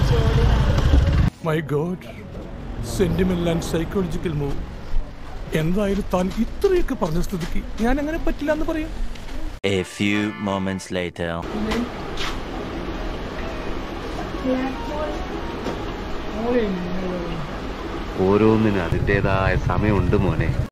My God, sentimental and psychological move. എന്തായാലും താൻ ഇത്രയൊക്കെ പറഞ്ഞ സ്ഥിതിക്ക് ഞാൻ അങ്ങനെ പറ്റില്ല എന്ന് പറയും. A few moments later. ഓരോന്നിനും അതിൻ്റെതായ സമയമുണ്ട് മോനെ.